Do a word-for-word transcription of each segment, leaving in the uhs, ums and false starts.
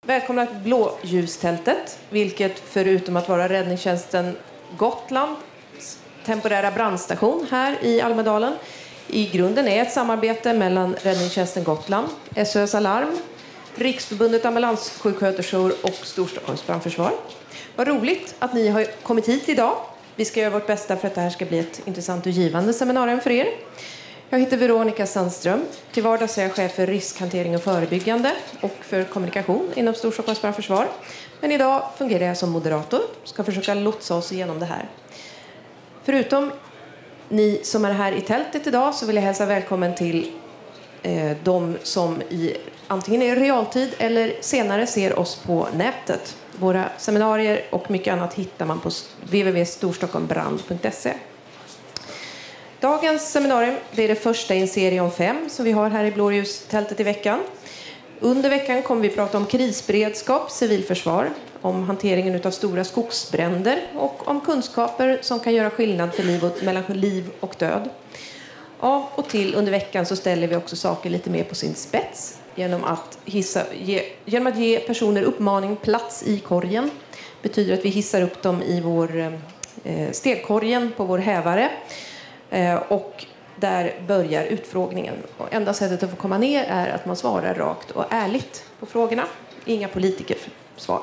Välkomna till blåljustältet, vilket förutom att vara räddningstjänsten Gotlands temporära brandstation här i Almedalen i grunden är ett samarbete mellan räddningstjänsten Gotland, S O S Alarm, Riksförbundet ambulanssjuksköterskor och Storstockholms brandförsvar. Vad roligt att ni har kommit hit idag. Vi ska göra vårt bästa för att det här ska bli ett intressant och givande seminarium för er. Jag heter Veronica Sandström. Till vardags är jag chef för riskhantering och förebyggande och för kommunikation inom Storstockholms brandförsvar. Men idag fungerar jag som moderator. Ska försöka lotsa oss igenom det här. Förutom ni som är här i tältet idag så vill jag hälsa välkommen till eh, de som i antingen i realtid eller senare ser oss på nätet. Våra seminarier och mycket annat hittar man på w w w punkt storstockholmbrand punkt se. Dagens seminarium det är det första i en serie om fem som vi har här i blåljustältet i veckan. Under veckan kommer vi prata om krisberedskap, civilförsvar, om hanteringen av stora skogsbränder och om kunskaper som kan göra skillnad för liv och, mellan liv och död. Av och till under veckan så ställer vi också saker lite mer på sin spets genom att, hissa, ge, genom att ge personer uppmaning plats i korgen. Det betyder att vi hissar upp dem i vår eh, stegkorgen på vår hävare. Eh, och där börjar utfrågningen. Och enda sättet att få komma ner är att man svarar rakt och ärligt på frågorna. Inga politikersvar.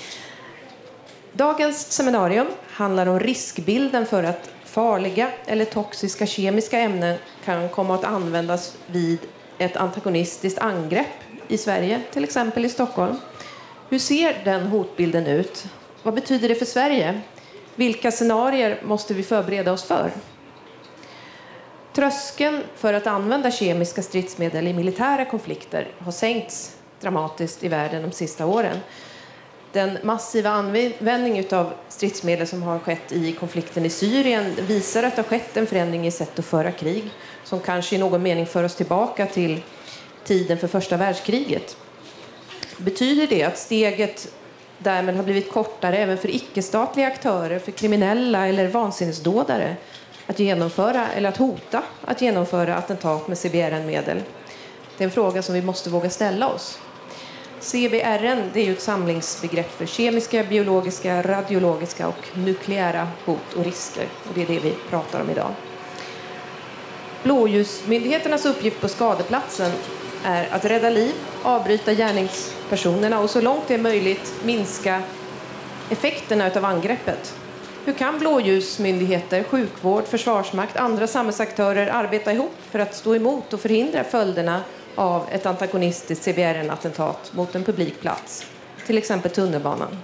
Dagens seminarium handlar om riskbilden för att farliga eller toxiska kemiska ämnen kan komma att användas vid ett antagonistiskt angrepp i Sverige, till exempel i Stockholm. Hur ser den hotbilden ut? Vad betyder det för Sverige? Vilka scenarier måste vi förbereda oss för? Tröskeln för att använda kemiska stridsmedel i militära konflikter har sänkts dramatiskt i världen de sista åren. Den massiva användning av stridsmedel som har skett i konflikten i Syrien visar att det har skett en förändring i sätt att föra krig som kanske i någon mening för oss tillbaka till tiden för första världskriget. Betyder det att steget därmed har blivit kortare även för icke-statliga aktörer, för kriminella eller vansinnesdådare att genomföra eller att hota att genomföra attentat med C B R N-medel? Det är en fråga som vi måste våga ställa oss. C B R N det är ju ett samlingsbegrepp för kemiska, biologiska, radiologiska och nukleära hot och risker. Och det är det vi pratar om idag. Blåljusmyndigheternas uppgift på skadeplatsen är att rädda liv, avbryta gärningspersonerna och så långt det är möjligt minska effekterna av angreppet. Hur kan blåljusmyndigheter, sjukvård, försvarsmakt, andra samhällsaktörer arbeta ihop för att stå emot och förhindra följderna av ett antagonistiskt C B R N-attentat mot en publik plats, till exempel tunnelbanan?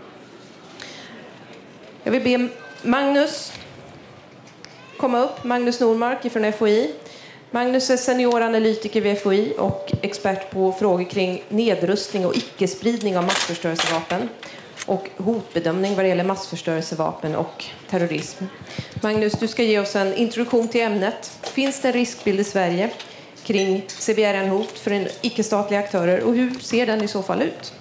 Jag vill be Magnus komma upp. Magnus Normark från F O I. Magnus är senioranalytiker vid F O I och expert på frågor kring nedrustning och icke-spridning av massförstörelsevapen och hotbedömning vad det gäller massförstörelsevapen och terrorism. Magnus, du ska ge oss en introduktion till ämnet. Finns det en riskbild i Sverige kring C B R N-hot för en icke-statliga aktörer och hur ser den i så fall ut?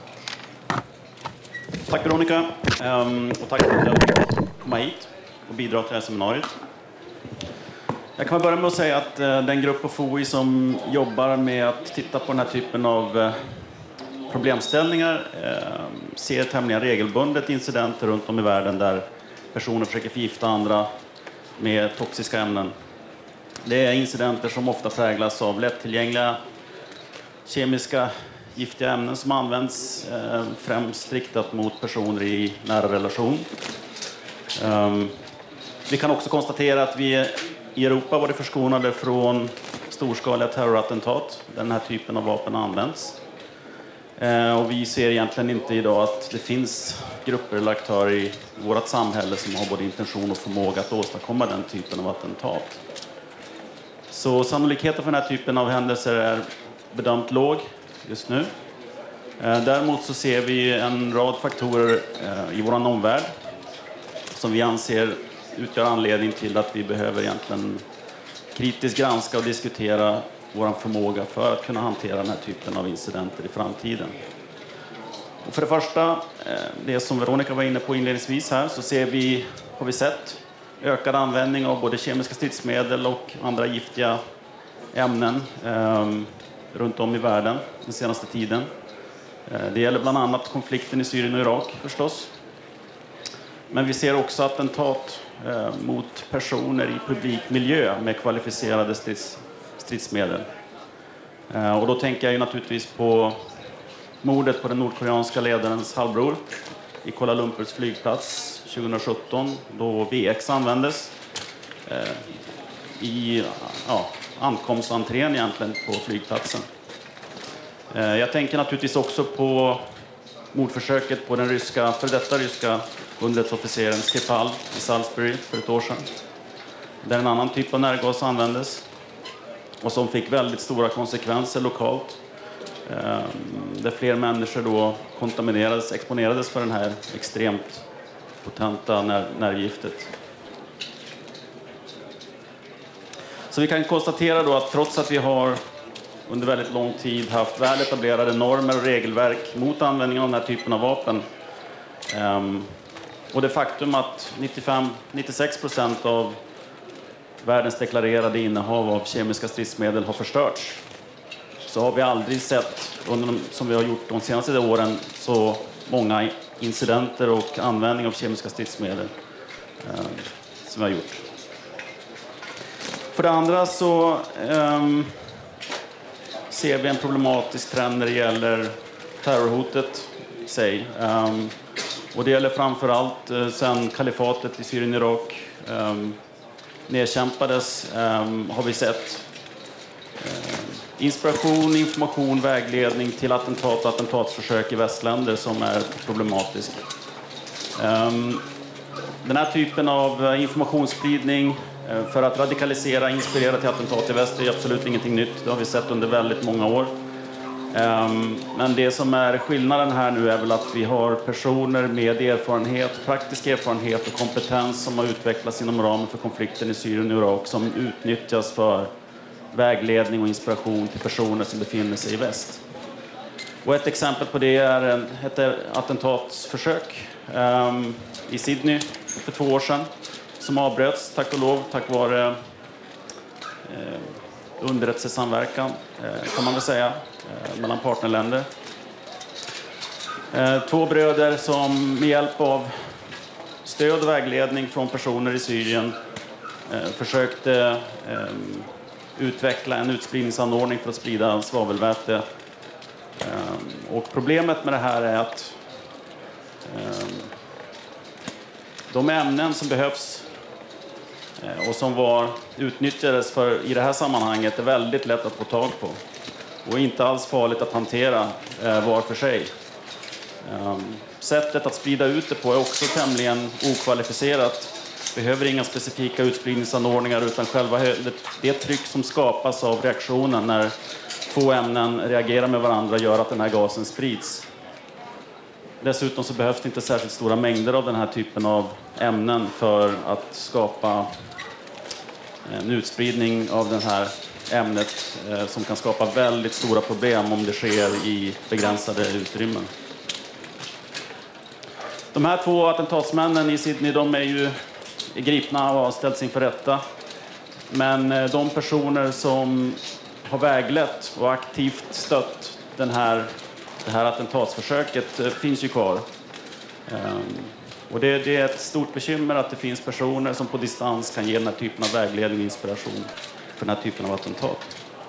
Tack Veronica um, och tack för att jag fick komma hit och bidra till det här seminariet. Jag kan börja med att säga att uh, den grupp på F O I som jobbar med att titta på den här typen av uh, problemställningar uh, ser tämligen regelbundet incidenter runt om i världen där personer försöker förgifta andra med toxiska ämnen. Det är incidenter som ofta präglas av lättillgängliga kemiska giftiga ämnen som används eh, främst riktat mot personer i nära relation. Um, vi kan också konstatera att vi i Europa var förskonade från storskaliga terrorattentat där den här typen av vapen används. Eh, och vi ser egentligen inte idag att det finns grupper eller aktörer i vårt samhälle som har både intention och förmåga att åstadkomma den typen av attentat. Så sannolikheten för den här typen av händelser är bedömt låg just nu. Däremot så ser vi en rad faktorer i vår omvärld som vi anser utgör anledning till att vi behöver egentligen kritiskt granska och diskutera vår förmåga för att kunna hantera den här typen av incidenter i framtiden. Och för det första, det som Veronica var inne på inledningsvis här, så ser vi, har vi sett ökad användning av både kemiska stridsmedel och andra giftiga ämnen eh, runt om i världen den senaste tiden. Det gäller bland annat konflikten i Syrien och Irak förstås. Men vi ser också attentat mot personer i publik miljö med kvalificerade strids, stridsmedel. Och då tänker jag ju naturligtvis på mordet på den nordkoreanska ledarens halvbror i Kuala Lumpurs flygplats tjugohundrasjutton, då V X användes i ja, ankomstentrén egentligen på flygplatsen. Jag tänker naturligtvis också på mordförsöket på den ryska, för detta ryska underrättelseofficeren Skripal i Salisbury för ett år sedan. Där en annan typ av nervgas användes och som fick väldigt stora konsekvenser lokalt. Där fler människor då kontaminerades, exponerades för den här extremt potenta ner- nervgiftet. Så vi kan konstatera då att trots att vi har under väldigt lång tid haft väl etablerade normer och regelverk mot användningen av den här typen av vapen. Um, och det faktum att nittiofem till nittiosex procent av världens deklarerade innehav av kemiska stridsmedel har förstörts, så har vi aldrig sett, under de, som vi har gjort de senaste åren, så många incidenter och användning av kemiska stridsmedel um, som vi har gjort. För det andra så um, ser vi en problematisk trend när det gäller terrorhotet i sig. Um, och det gäller framförallt uh, sen kalifatet i Syrien och Irak um, nedkämpades um, har vi sett uh, inspiration, information, vägledning till attentat och attentatsförsök i västländer som är problematisk. Um, den här typen av informationsspridning för att radikalisera, inspirera till attentat i väst är absolut ingenting nytt. Det har vi sett under väldigt många år. Men det som är skillnaden här nu är väl att vi har personer med erfarenhet, praktisk erfarenhet och kompetens som har utvecklats inom ramen för konflikten i Syrien och Irak som utnyttjas för vägledning och inspiration till personer som befinner sig i väst. Och ett exempel på det är ett attentatsförsök i Sydney för två år sedan, som avbröts, tack och lov, tack vare eh, underrättelsesamverkan, eh, kan man väl säga, eh, mellan partnerländer. Eh, två bröder som med hjälp av stöd och vägledning från personer i Syrien eh, försökte eh, utveckla en utspridningsanordning för att sprida svavelväte. Eh, och problemet med det här är att eh, de ämnen som behövs och som var, utnyttjades för, i det här sammanhanget är väldigt lätt att få tag på och inte alls farligt att hantera eh, var för sig. Um, sättet att sprida ut det på är också tämligen okvalificerat. Behöver inga specifika utspridningsanordningar utan själva det, det tryck som skapas av reaktionen när två ämnen reagerar med varandra gör att den här gasen sprids. Dessutom så behövs det inte särskilt stora mängder av den här typen av ämnen för att skapa en utspridning av det här ämnet eh, som kan skapa väldigt stora problem om det sker i begränsade utrymmen. De här två attentatsmännen i Sydney, de är ju gripna och har ställts inför rätta. Men eh, de personer som har väglett och aktivt stött den här Det här attentatsförsöket eh, finns ju kvar. Um, och det, det är ett stort bekymmer att det finns personer som på distans kan ge den här typen av vägledning och inspiration för den här typen av attentat.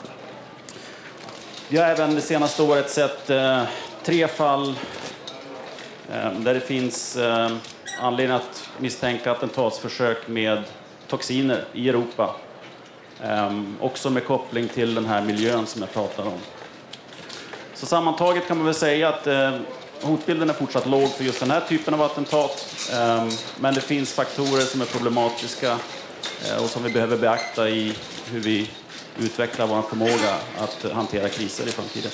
Vi har även det senaste året sett eh, tre fall eh, där det finns eh, anledning att misstänka attentatsförsök med toxiner i Europa. Eh, också med koppling till den här miljön som jag pratar om. Så sammantaget kan man väl säga att eh, hotbilden är fortsatt låg för just den här typen av attentat. Eh, men det finns faktorer som är problematiska eh, och som vi behöver beakta i hur vi utvecklar vår förmåga att hantera kriser i framtiden.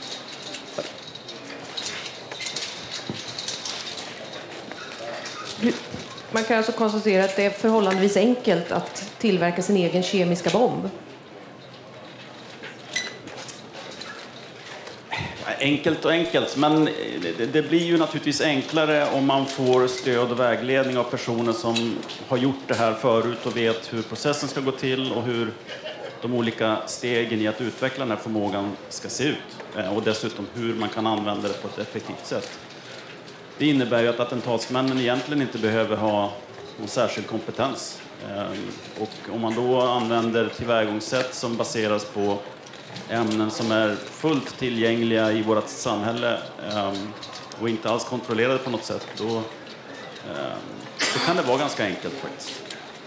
Man kan alltså konstatera att det är förhållandevis enkelt att tillverka sin egen kemiska bomb. Enkelt och enkelt, men det, det blir ju naturligtvis enklare om man får stöd och vägledning av personer som har gjort det här förut och vet hur processen ska gå till och hur de olika stegen i att utveckla den här förmågan ska se ut. Och dessutom hur man kan använda det på ett effektivt sätt. Det innebär ju att attentatsmännen egentligen inte behöver ha någon särskild kompetens. Och om man då använder tillvägagångssätt som baseras på ämnen som är fullt tillgängliga i vårt samhälle och inte alls kontrollerade på något sätt, då, då kan det vara ganska enkelt faktiskt.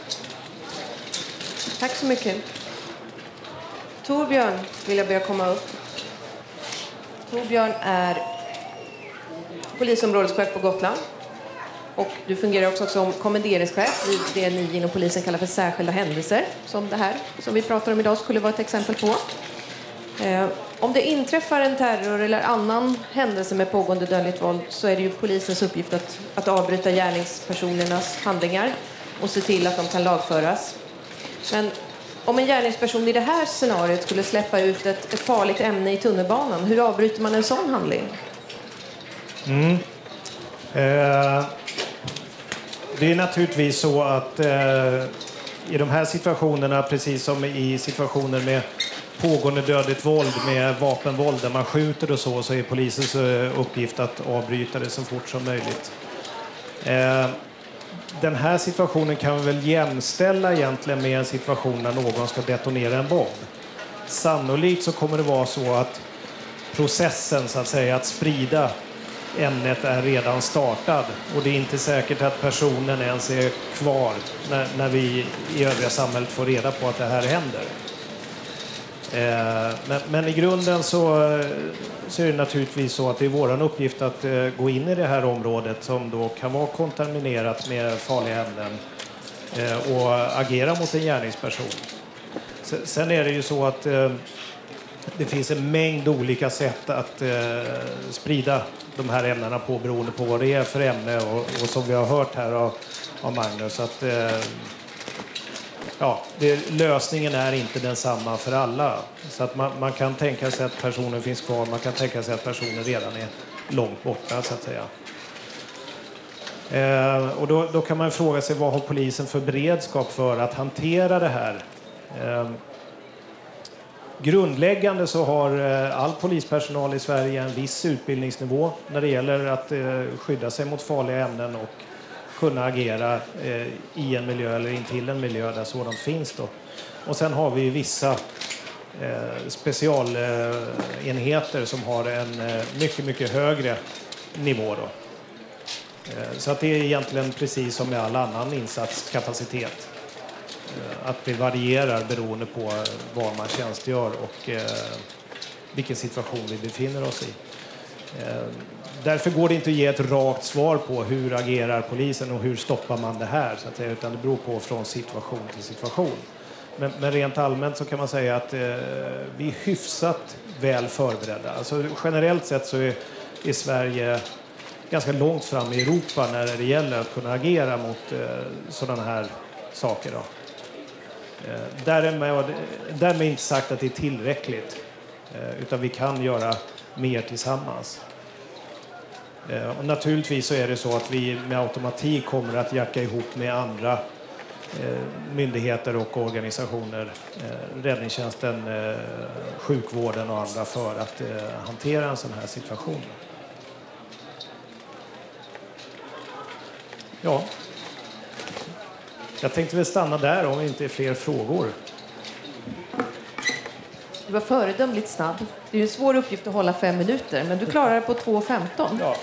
Tack så mycket. Torbjörn vill jag be komma upp. Torbjörn är polisområdeschef på Gotland. Och du fungerar också som kommenderingschef vid det ni inom polisen kallar för särskilda händelser. Som det här som vi pratar om idag skulle vara ett exempel på. Eh, om det inträffar en terror eller annan händelse med pågående dödligt våld så är det ju polisens uppgift att, att avbryta gärningspersonernas handlingar och se till att de kan lagföras. Men om en gärningsperson i det här scenariot skulle släppa ut ett, ett farligt ämne i tunnelbanan, hur avbryter man en sån handling? Mm. Eh, det är naturligtvis så att eh, i de här situationerna, precis som i situationer med pågående dödligt våld, med vapenvåld där man skjuter och så, så är polisens uppgift att avbryta det så fort som möjligt. Eh, den här situationen kan vi väl jämställa egentligen med en situation när någon ska detonera en bomb. Sannolikt så kommer det vara så att processen, så att säga, att sprida ämnet är redan startad och det är inte säkert att personen ens är kvar när, när vi i övriga samhället får reda på att det här händer. Eh, men, men i grunden så, så är det naturligtvis så att det är vår uppgift att eh, gå in i det här området som då kan vara kontaminerat med farliga ämnen eh, och agera mot en gärningsperson. Sen, sen är det ju så att eh, det finns en mängd olika sätt att eh, sprida de här ämnena på beroende på vad det är för ämne och, och som vi har hört här av, av Magnus att eh, ja, det, lösningen är inte densamma för alla. Så att man, man kan tänka sig att personen finns kvar, man kan tänka sig att personen redan är långt borta så att säga. Eh, och då, då kan man fråga sig vad har polisen för beredskap för att hantera det här? Eh, Grundläggande så har all polispersonal i Sverige en viss utbildningsnivå när det gäller att skydda sig mot farliga ämnen och kunna agera i en miljö eller intill en miljö där sådant finns då. Och sen har vi vissa specialenheter som har en mycket, mycket högre nivå då. Så att det är egentligen precis som med all annan insatskapacitet. Att det varierar beroende på var man tjänstgör och eh, vilken situation vi befinner oss i. Eh, därför går det inte att ge ett rakt svar på hur agerar polisen och hur stoppar man det här, så att säga, utan det beror på från situation till situation. Men, men rent allmänt så kan man säga att eh, vi är hyfsat väl förberedda. Alltså, generellt sett så är, är Sverige ganska långt fram i Europa när det gäller att kunna agera mot eh, sådana här saker då. Därmed, därmed inte sagt att det är tillräckligt, utan vi kan göra mer tillsammans. Och naturligtvis så är det så att vi med automatik kommer att jacka ihop med andra myndigheter och organisationer, räddningstjänsten, sjukvården och andra för att hantera en sån här situation. Ja. Jag tänkte väl stanna där om det inte är fler frågor. Du var föredömligt snabb. Det är ju en svår uppgift att hålla fem minuter, men du klarar det på två femton. Ja.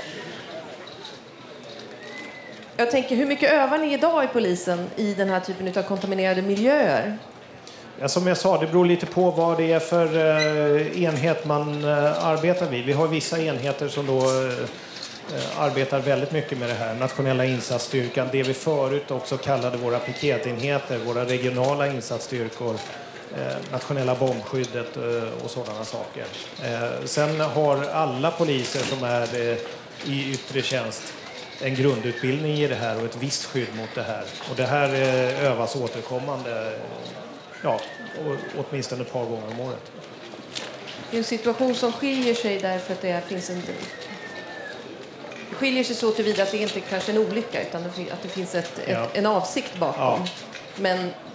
Jag tänker, hur mycket övar ni idag i polisen i den här typen av kontaminerade miljöer? Ja, som jag sa, det beror lite på vad det är för eh, enhet man eh, arbetar vid. Vi har vissa enheter som då eh, arbetar väldigt mycket med det här. Nationella insatsstyrkan, det vi förut också kallade våra piketenheter, våra regionala insatsstyrkor, eh, nationella bombskyddet eh, och sådana saker. Eh, sen har alla poliser som är eh, i yttre tjänst en grundutbildning i det här och ett visst skydd mot det här. Och det här eh, övas återkommande, ja, åtminstone ett par gånger om året. Det är en situation som skiljer sig därför att det finns en... Det skiljer sig så tillvida att det inte kanske är en olycka utan att det finns ett, ett, ja. en avsikt bakom. Ja. Men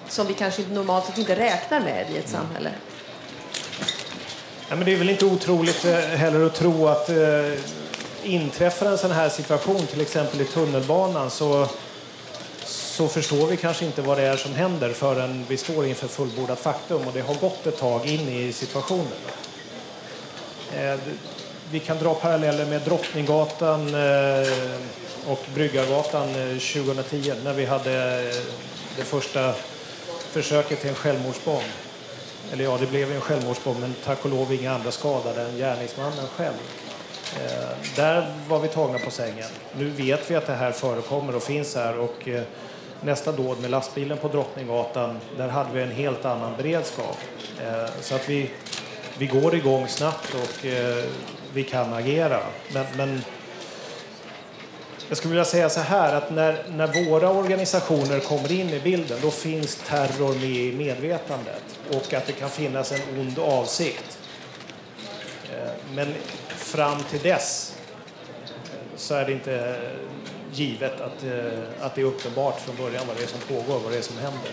som vi kanske normalt sett inte räknar med i ett samhälle? Ja, men det är väl inte otroligt heller att tro att eh, inträffar en sån här situation, till exempel i tunnelbanan, så, så förstår vi kanske inte vad det är som händer förrän vi står inför fullbordat faktum, och det har gått ett tag in i situationen. Eh, vi kan dra paralleller med Drottninggatan eh, och Bryggargatan tjugohundratio när vi hade det första försöket till en självmordsbomb. Eller ja, det blev en självmordsbomb, men tack och lov inga andra skadade än gärningsmannen själv. Eh, där var vi tagna på sängen. Nu vet vi att det här förekommer och finns här, och eh, nästa dåd med lastbilen på Drottninggatan, där hade vi en helt annan beredskap. Eh, så att vi, vi går igång snabbt och eh, vi kan agera. Men, men jag skulle vilja säga så här, att när, när våra organisationer kommer in i bilden, då finns terror med i medvetandet, och att det kan finnas en ond avsikt. Men fram till dess så är det inte givet att, att det är uppenbart från början vad det är som pågår, vad det är som händer.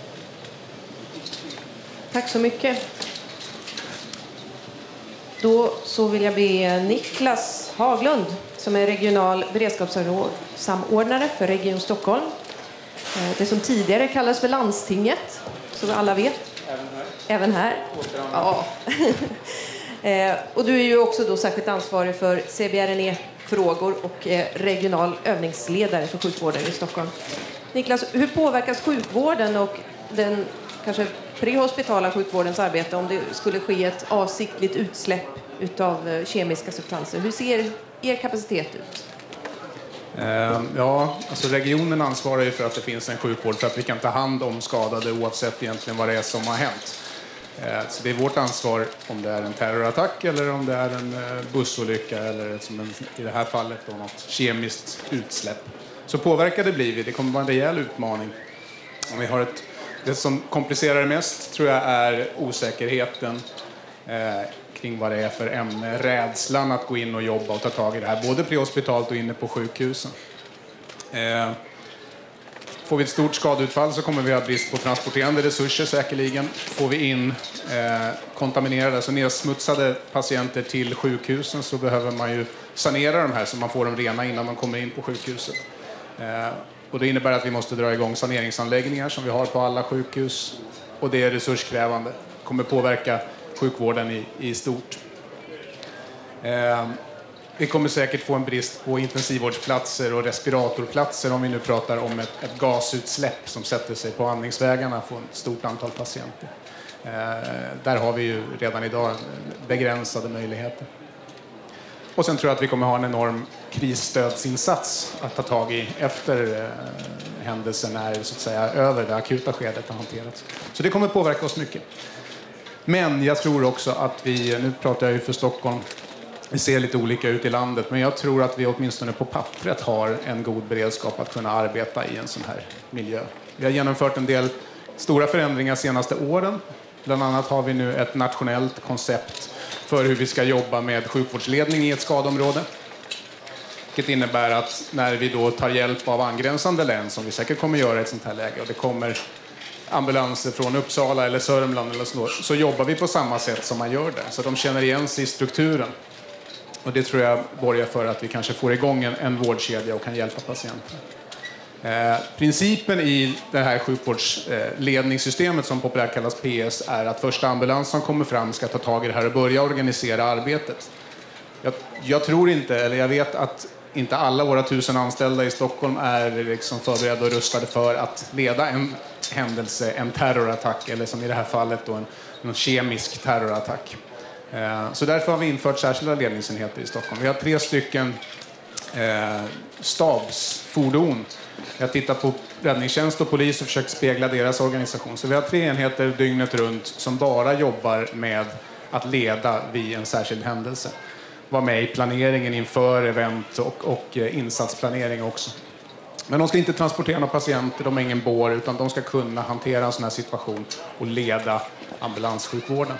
Tack så mycket. Då så vill jag be Niklas Haglund, som är regional beredskapssamordnare för Region Stockholm. Det som tidigare kallades för landstinget, så vi alla vet. Även här. Även här. Ja. Och du är ju också då särskilt ansvarig för C B R N E-frågor och regional övningsledare för sjukvården i Stockholm. Niklas, hur påverkas sjukvården och den kanske prehospitala sjukvårdens arbete om det skulle ske ett avsiktligt utsläpp utav kemiska substanser? Hur ser er kapacitet ut? Ja, alltså regionen ansvarar ju för att det finns en sjukvård, för att vi kan ta hand om skadade oavsett egentligen vad det är som har hänt. Så det är vårt ansvar om det är en terrorattack eller om det är en bussolycka eller som en, i det här fallet då, något kemiskt utsläpp. Så påverkade blir vi. Det kommer vara en rejäl utmaning. Om vi har ett, det som komplicerar det mest tror jag är osäkerheten eh, kring vad det är för ämne. Rädslan att gå in och jobba och ta tag i det här, både prehospitalt och inne på sjukhusen. Eh, Får vi ett stort skadeutfall så kommer vi ha brist på transporterande resurser säkerligen. Får vi in eh, kontaminerade, alltså nedsmutsade patienter till sjukhusen, så behöver man ju sanera de här så man får dem rena innan de kommer in på sjukhuset. Eh, och det innebär att vi måste dra igång saneringsanläggningar som vi har på alla sjukhus. Och det är resurskrävande. Kommer påverka sjukvården i, i stort. Eh, Vi kommer säkert få en brist på intensivvårdsplatser och respiratorplatser om vi nu pratar om ett, ett gasutsläpp som sätter sig på andningsvägarna för ett stort antal patienter. Eh, där har vi ju redan idag begränsade möjligheter. Och sen tror jag att vi kommer ha en enorm krisstödsinsats att ta tag i efter eh, händelsen är så att säga över, det akuta skedet har hanterats. Så det kommer påverka oss mycket. Men jag tror också att vi, nu pratar jag ju för Stockholm, det ser lite olika ut i landet, men jag tror att vi åtminstone på pappret har en god beredskap att kunna arbeta i en sån här miljö. Vi har genomfört en del stora förändringar de senaste åren. Bland annat har vi nu ett nationellt koncept för hur vi ska jobba med sjukvårdsledning i ett skadområde. Vilket innebär att när vi då tar hjälp av angränsande län, som vi säkert kommer göra i ett sånt här läge, och det kommer ambulanser från Uppsala eller Sörmland eller så, så jobbar vi på samma sätt som man gör där. Så de känner igen sig i strukturen. Och det tror jag borgar för att vi kanske får igång en, en vårdkedja och kan hjälpa patienten. Eh, principen i det här sjukvårdsledningssystemet som populärt kallas P S är att första ambulans som kommer fram ska ta tag i det här och börja organisera arbetet. Jag, jag tror inte, eller jag vet att inte alla våra tusen anställda i Stockholm är liksom förberedda och rustade för att leda en händelse, en terrorattack eller som i det här fallet då en, en kemisk terrorattack. Så därför har vi infört särskilda ledningsenheter i Stockholm. Vi har tre stycken eh, stabsfordon. Jag har tittat på räddningstjänst och polis och försökt spegla deras organisation. Så vi har tre enheter dygnet runt som bara jobbar med att leda vid en särskild händelse. Var med i planeringen inför event och, och insatsplanering också. Men de ska inte transportera några patienter, de har ingen bår, utan de ska kunna hantera en sån här situation och leda ambulanssjukvården.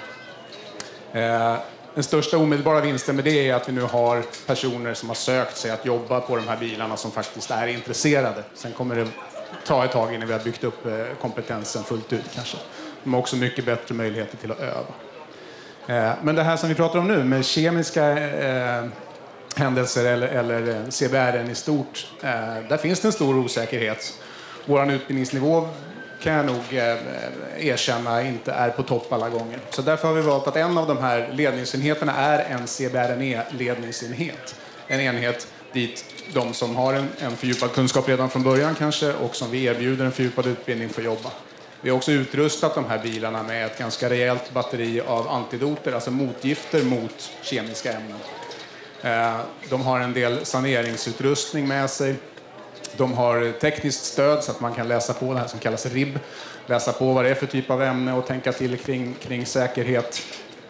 Eh, den största omedelbara vinsten med det är att vi nu har personer som har sökt sig att jobba på de här bilarna som faktiskt är intresserade. Sen kommer det ta ett tag innan vi har byggt upp kompetensen fullt ut kanske. De har också mycket bättre möjligheter till att öva. Men det här som vi pratar om nu med kemiska eh, händelser eller, eller C B R N i stort, eh, där finns det en stor osäkerhet. Vår utbildningsnivå kan jag nog eh, erkänna inte är på topp alla gånger. Så därför har vi valt att en av de här ledningsenheterna är en C B R N E-ledningsenhet. En enhet dit de som har en, en fördjupad kunskap redan från början kanske och som vi erbjuder en fördjupad utbildning för att jobba. Vi har också utrustat de här bilarna med ett ganska rejält batteri av antidoter, alltså motgifter mot kemiska ämnen. De har en del saneringsutrustning med sig. De har tekniskt stöd så att man kan läsa på det här som kallas R I B. Läsa på vad det är för typ av ämne och tänka till kring, kring säkerhet.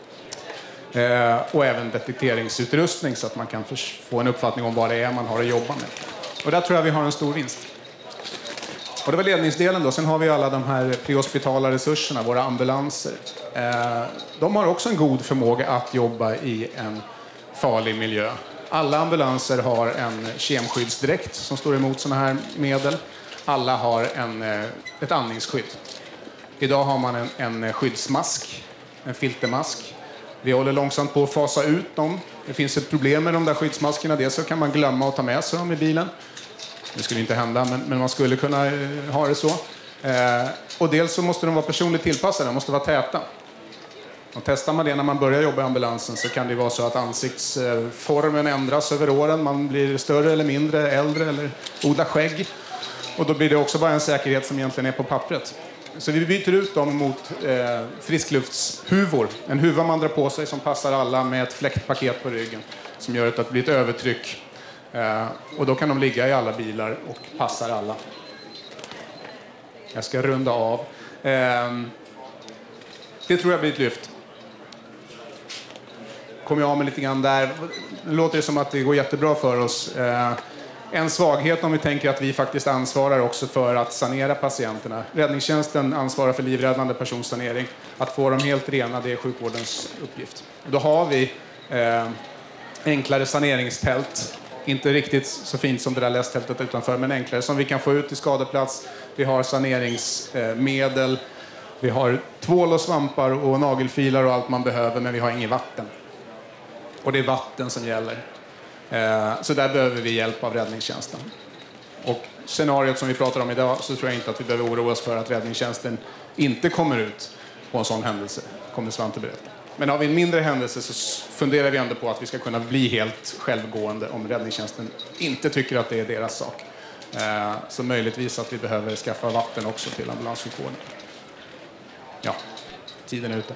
Och även detekteringsutrustning så att man kan få en uppfattning om vad det är man har att jobba med. Och där tror jag vi har en stor vinst. Och det var ledningsdelen då. Sen har vi alla de här prehospitala resurserna, våra ambulanser. De har också en god förmåga att jobba i en farlig miljö. Alla ambulanser har en kemskyddsdräkt som står emot sådana här medel. Alla har en, ett andningsskydd. Idag har man en, en skyddsmask, en filtermask. Vi håller långsamt på att fasa ut dem. Det finns ett problem med de där skyddsmaskerna. Dels så kan man glömma att ta med sig dem i bilen. Det skulle inte hända, men, men man skulle kunna eh, ha det så. Eh, och dels så måste de vara personligt tillpassade, de måste vara täta. Och testar man det när man börjar jobba i ambulansen så kan det vara så att ansiktsformen ändras över åren. Man blir större eller mindre, äldre eller odlar skägg. Och då blir det också bara en säkerhet som egentligen är på pappret. Så vi byter ut dem mot eh, friskluftshuvor. En huva man drar på sig som passar alla med ett fläktpaket på ryggen. Som gör att det blir ett övertryck. Eh, och då kan de ligga i alla bilar och passar alla. Jag ska runda av. Eh, det tror jag blir ett lyft. Kommer jag av med lite grann där. Det låter som att det går jättebra för oss. Eh, En svaghet om vi tänker att vi faktiskt ansvarar också för att sanera patienterna. Räddningstjänsten ansvarar för livräddande personsanering. Att få dem helt rena, det är sjukvårdens uppgift. Då har vi eh, enklare saneringstält. Inte riktigt så fint som det där lästältet utanför, men enklare som vi kan få ut i skadeplats. Vi har saneringsmedel. Eh, vi har tvål och svampar och nagelfilar och allt man behöver, men vi har inget vatten. Och det är vatten som gäller. Så där behöver vi hjälp av räddningstjänsten. Och scenariot som vi pratar om idag så tror jag inte att vi behöver oroa oss för att räddningstjänsten inte kommer ut på en sån händelse. Kommer Svante berätta. Men har vi en mindre händelse så funderar vi ändå på att vi ska kunna bli helt självgående om räddningstjänsten inte tycker att det är deras sak. Så möjligtvis att vi behöver skaffa vatten också till ambulanssjukvården. Ja, tiden är ute.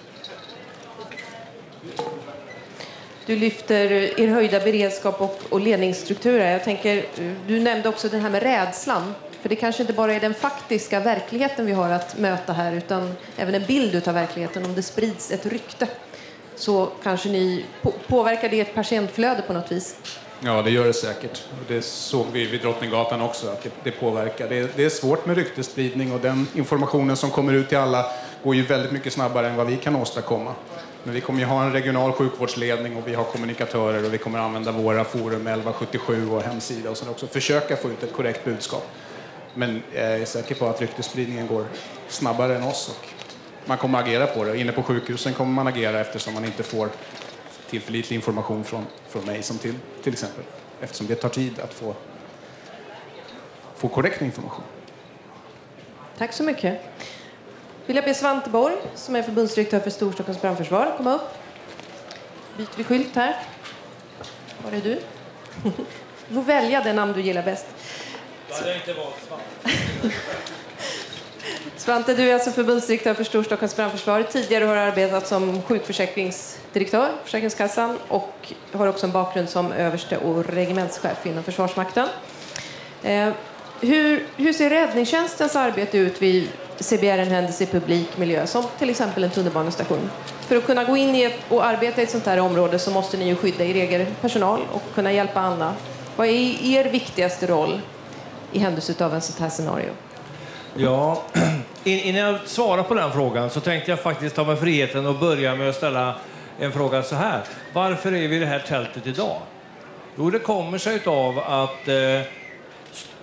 Du lyfter er höjda beredskap och, och ledningsstrukturer. Jag tänker, du nämnde också den här med rädslan. För det kanske inte bara är den faktiska verkligheten vi har att möta här, utan även en bild av verkligheten. Om det sprids ett rykte så kanske ni på, påverkar det ett patientflöde på något vis. Ja, det gör det säkert. Det såg vi vid Drottninggatan också, att det, det påverkar. Det, det är svårt med ryktesspridning och den informationen som kommer ut till alla går ju väldigt mycket snabbare än vad vi kan åstadkomma. Men vi kommer ju ha en regional sjukvårdsledning och vi har kommunikatörer och vi kommer använda våra forum elva sjuttiosju och hemsida och sen också försöka få ut ett korrekt budskap. Men jag är säker på att ryktesspridningen går snabbare än oss och man kommer agera på det. Inne på sjukhusen kommer man agera eftersom man inte får tillförlitlig information från, från mig som till, till exempel. Eftersom det tar tid att få, få korrekt information. Tack så mycket. Vill jag be Svante Borg, som är förbundsdirektör för Storstockholms brandförsvar, komma upp. Byter vi skylt här. Var är du? Du får välja det namn du gillar bäst. Jag hade inte valt Svante. Svante, du är alltså förbundsdirektör för Storstockholms brandförsvar. Tidigare har du arbetat som sjukförsäkringsdirektör på Försäkringskassan och har också en bakgrund som överste och regementschef inom Försvarsmakten. Eh, hur, hur ser räddningstjänstens arbete ut vid C B R N-händelse i publik miljö, som till exempel en tunnelbanestation? För att kunna gå in i ett, och arbeta i ett sånt här område så måste ni ju skydda er egen personal och kunna hjälpa andra. Vad är er viktigaste roll i händelse av en sånt här scenario? Ja, innan jag svarar på den frågan så tänkte jag faktiskt ta mig friheten och börja med att ställa en fråga så här. Varför är vi i det här tältet idag? Jo, det kommer sig av att eh,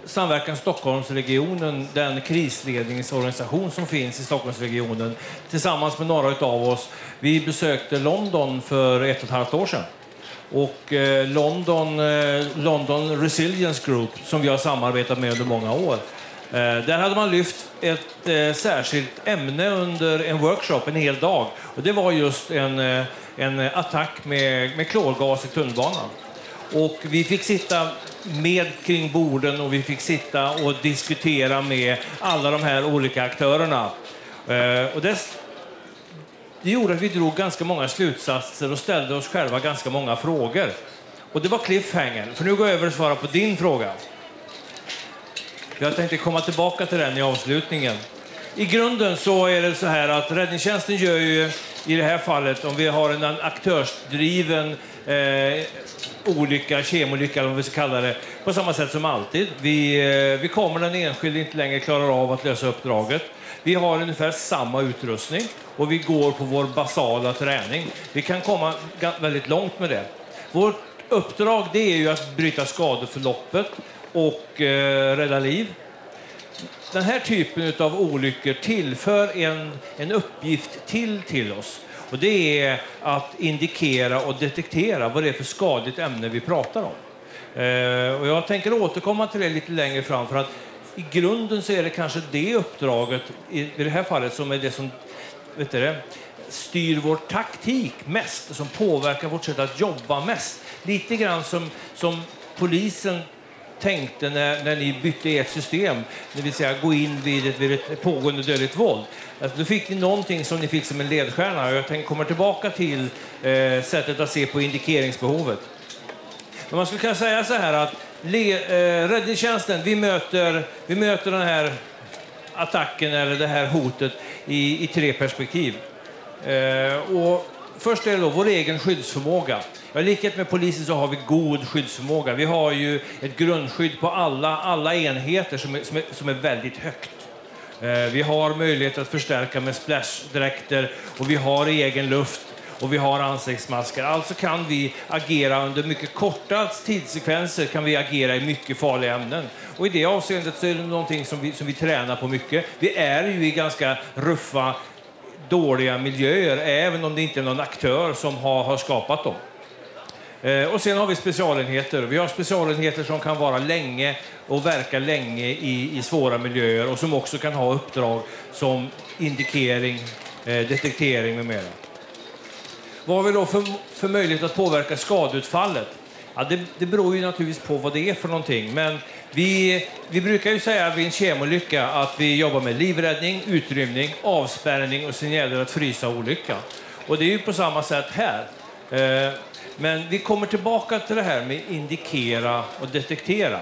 Samverkan Stockholmsregionen, den krisledningsorganisation som finns i Stockholmsregionen, tillsammans med några av oss, vi besökte London för ett och ett halvt år sedan. Och eh, London, eh, London Resilience Group, som vi har samarbetat med under många år, eh, där hade man lyft ett eh, särskilt ämne under en workshop en hel dag. Och det var just en, eh, en attack med, med klorgas i tunnelbanan. Och vi fick sitta med kring borden och vi fick sitta och diskutera med alla de här olika aktörerna. Eh, och det, det gjorde att vi drog ganska många slutsatser och ställde oss själva ganska många frågor. Och det var cliffhanger. För nu går jag över och svara på din fråga. Jag tänkte komma tillbaka till den i avslutningen. I grunden så är det så här att räddningstjänsten gör ju i det här fallet, om vi har en aktörsdriven eh, olycka, kemolycka eller vad vi ska kalla det, på samma sätt som alltid. Vi, eh, vi kommer den enskilde inte längre klarar av att lösa uppdraget. Vi har ungefär samma utrustning och vi går på vår basala träning. Vi kan komma väldigt långt med det. Vårt uppdrag det är ju att bryta skadeförloppet och eh, rädda liv. Den här typen av olyckor tillför en, en uppgift till till oss. Och det är att indikera och detektera vad det är för skadligt ämne vi pratar om. Eh, och jag tänker återkomma till det lite längre fram, för att i grunden så är det kanske det uppdraget i, i det här fallet som är det som vet du det, styr vår taktik mest, som påverkar vårt sätt att jobba mest. Lite grann som, som polisen tänkte när, när ni bytte ert system, det vill säga gå in vid ett, vid ett pågående dödligt våld. Alltså, då fick ni någonting som ni fick som en ledstjärna, och jag tänker komma tillbaka till eh, sättet att se på indikeringsbehovet. Men man skulle kunna säga så här att le, eh, räddningstjänsten, vi möter, vi möter den här attacken eller det här hotet i, i tre perspektiv. Eh, och först är det då vår egen skyddsförmåga. I likhet med polisen så har vi god skyddsförmåga. Vi har ju ett grundskydd på alla, alla enheter som är, som, är, som är väldigt högt. Eh, vi har möjlighet att förstärka med splashdräkter och vi har egen luft och vi har ansiktsmasker. Alltså kan vi agera under mycket korta tidssekvenser, kan vi agera i mycket farliga ämnen. Och i det avseendet så är det någonting som vi, som vi tränar på mycket. Vi är ju i ganska ruffa, dåliga miljöer, även om det inte är någon aktör som har, har skapat dem. Eh, och sen har vi specialenheter. Vi har specialenheter som kan vara länge och verka länge i, i svåra miljöer och som också kan ha uppdrag som indikering, eh, detektering med mera. Vad har vi då för, för möjlighet att påverka skadeutfallet? Ja, det, det beror ju naturligtvis på vad det är för någonting. Men vi, vi brukar ju säga vid en kemolycka att vi jobbar med livräddning, utrymning, avspärrning och sen gäller det att frysa olyckan. Och det är ju på samma sätt här. Eh, men vi kommer tillbaka till det här med indikera och detektera.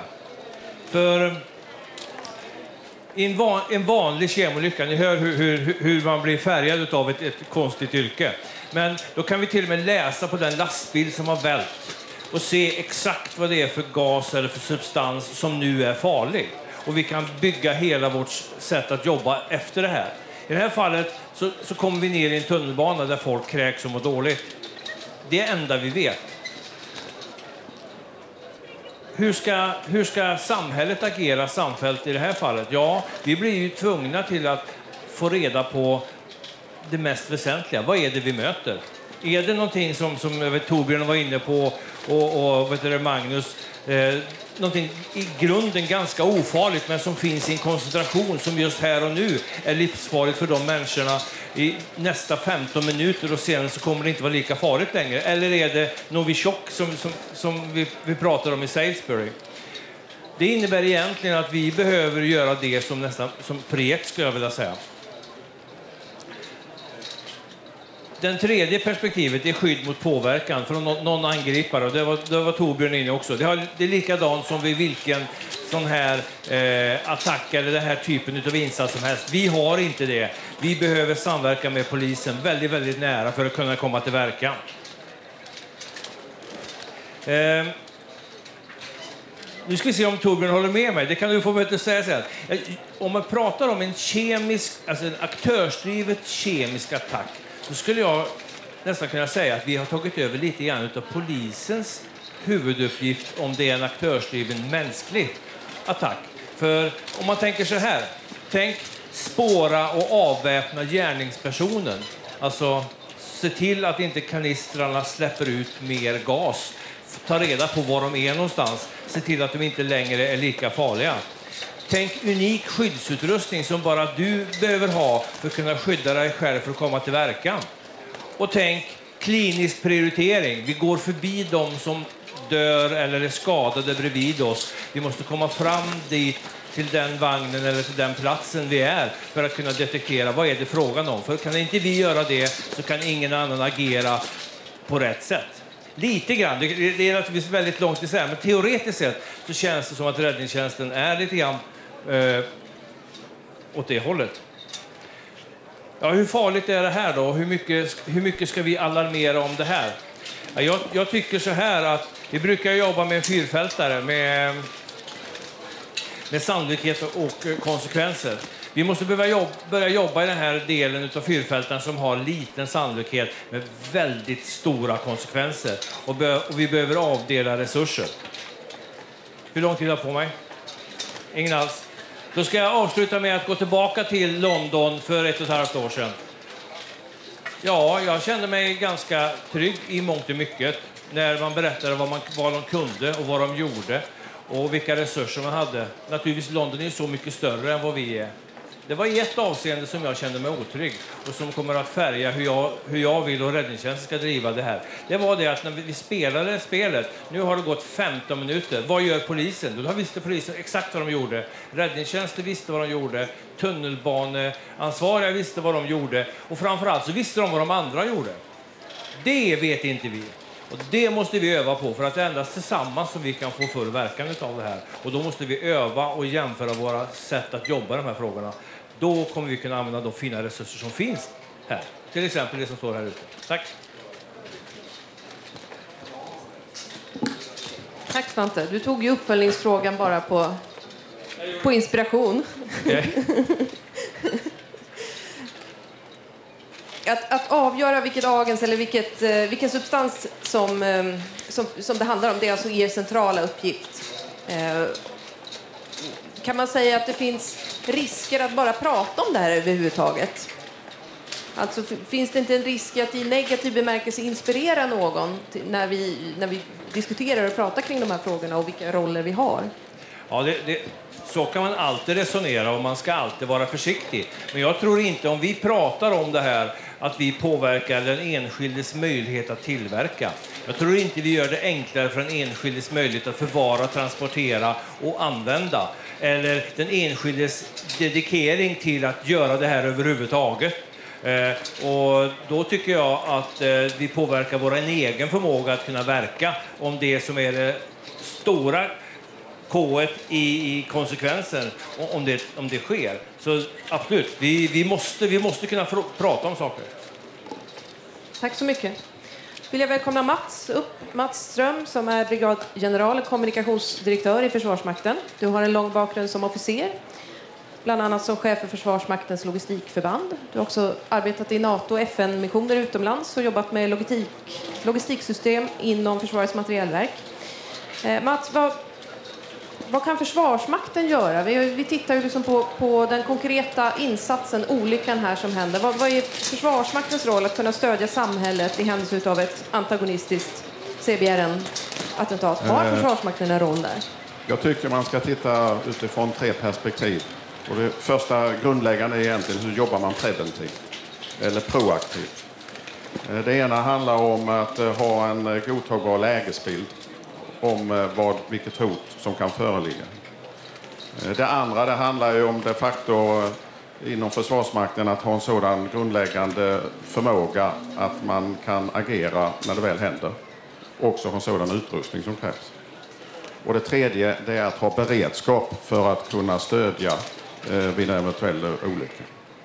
För en, van, en vanlig kemolycka, ni hör hur, hur, hur man blir färgad av ett, ett konstigt yrke. Men då kan vi till och med läsa på den lastbil som har vält och se exakt vad det är för gas eller för substans som nu är farlig. Och vi kan bygga hela vårt sätt att jobba efter det här. I det här fallet så, så kommer vi ner i en tunnelbana där folk kräks och mår dåligt. Det är enda vi vet. Hur ska, hur ska samhället agera samfällt i det här fallet? Ja, vi blir ju tvungna till att få reda på det mest väsentliga. Vad är det vi möter? Är det någonting som, som jag vet, Torbjörn var inne på och, och vet du, Magnus, eh, någonting i grunden ganska ofarligt men som finns i en koncentration som just här och nu är livsfarligt för de människorna i nästa femton minuter och sen så kommer det inte vara lika farligt längre. Eller är det Novichok som, som, som vi, vi pratar om i Salisbury? Det innebär egentligen att vi behöver göra det som nästan som projekt, skulle jag vilja säga. Den tredje perspektivet är skydd mot påverkan från någon, någon angripare. Och det var, det var Torbjörn inne också. Det, har, det är likadant som vid vilken sån här eh, attack eller den här typen av insats som helst. Vi har inte det. Vi behöver samverka med polisen väldigt, väldigt nära för att kunna komma till verkan. Eh, nu ska vi se om Torbjörn håller med mig. Det kan du få bättre säga sen. Om man pratar om en kemisk, alltså en aktörsdrivet kemisk attack, så skulle jag nästan kunna säga att vi har tagit över lite grann av polisens huvuduppgift om det är en aktörsdriven mänsklig attack. För om man tänker så här, tänk spåra och avväpna gärningspersonen. Alltså se till att inte kanistrarna släpper ut mer gas. Ta reda på var de är någonstans. Se till att de inte längre är lika farliga. Tänk unik skyddsutrustning som bara du behöver ha för att kunna skydda dig själv för att komma till verkan. Och tänk klinisk prioritering. Vi går förbi dem som dör eller är skadade bredvid oss. Vi måste komma fram dit till den vagnen eller till den platsen vi är för att kunna detektera vad är det frågan om. För kan inte vi göra det så kan ingen annan agera på rätt sätt. Lite grann, det är naturligtvis väldigt långt isär, men teoretiskt sett så känns det som att räddningstjänsten är lite grann eh, åt det hållet. Ja, hur farligt är det här då? Hur mycket, hur mycket ska vi alarmera om det här? Ja, jag, jag tycker så här att vi brukar jobba med en fyrfältare med, med sannolikhet och konsekvenser. Vi måste börja jobba, börja jobba i den här delen av fyrfälten som har liten sannolikhet med väldigt stora konsekvenser. Och, be, och vi behöver avdela resurser. Hur lång tid har jag på mig? Ingen alls. Då ska jag avsluta med att gå tillbaka till London för ett och ett halvt år sedan. Ja, jag kände mig ganska trygg i mångt och mycket när man berättade vad, man, vad de kunde och vad de gjorde och vilka resurser man hade. Naturligtvis London är så mycket större än vad vi är. Det var i ett avseende som jag kände mig otrygg och som kommer att färga hur jag, hur jag vill och räddningstjänsten ska driva det här. Det var det att när vi spelade spelet, nu har det gått femton minuter. Vad gör polisen? Då visste polisen exakt vad de gjorde. Räddningstjänsten visste vad de gjorde. Tunnelbaneansvariga visste vad de gjorde. Och framförallt så visste de vad de andra gjorde. Det vet inte vi. Och det måste vi öva på för att det är endast tillsammans som vi kan få full verkan av det här. Och då måste vi öva och jämföra våra sätt att jobba de här frågorna. Då kommer vi kunna använda de fina resurser som finns här. Till exempel det som står här ute. Tack. Tack Svante. Du tog ju uppföljningsfrågan bara på, på inspiration. Okay. Att, att avgöra vilket agens eller vilket, vilken substans som, som, som det handlar om, det är alltså er centrala uppgift. Kan man säga att det finns risker att bara prata om det här överhuvudtaget? Alltså finns det inte en risk att i negativ bemärkelse inspirera någon till, när, vi, när vi diskuterar och pratar kring de här frågorna och vilka roller vi har? Ja, det, det, så kan man alltid resonera och man ska alltid vara försiktig. Men jag tror inte om vi pratar om det här att vi påverkar den enskildes möjlighet att tillverka. Jag tror inte vi gör det enklare för en enskildes möjlighet att förvara, transportera och använda. Eller den enskildes dedikering till att göra det här överhuvudtaget. Eh, och då tycker jag att eh, vi påverkar vår egen förmåga att kunna verka om det som är det stora K ett i, i konsekvensen om det, om det sker. Så absolut, vi, vi, måste, vi måste kunna fr- prata om saker. Tack så mycket. Vill jag välkomna Mats upp. Mats Ström som är brigadgeneral och kommunikationsdirektör i Försvarsmakten. Du har en lång bakgrund som officer, bland annat som chef för Försvarsmaktens logistikförband. Du har också arbetat i NATO och F N-missioner utomlands och jobbat med logistik, logistiksystem inom Försvarets materielverk. Eh, Mats, vad, vad kan Försvarsmakten göra? Vi, vi tittar ju liksom på, på den konkreta insatsen, olyckan här som händer. Vad, vad är Försvarsmaktens roll att kunna stödja samhället i händelse av ett antagonistiskt C B R N-attentat? Har Försvarsmakten en roll där? Jag tycker man ska titta utifrån tre perspektiv. Och det första grundläggande är egentligen hur jobbar man preventivt eller proaktivt. Det ena handlar om att ha en godtagbar lägesbild om vad, vilket hot som kan föreligga. Det andra det handlar ju om de facto inom Försvarsmakten att ha en sådan grundläggande förmåga att man kan agera när det väl händer. Också ha en sådan utrustning som krävs. Och det tredje det är att ha beredskap för att kunna stödja eh, vid en eventuell olycka.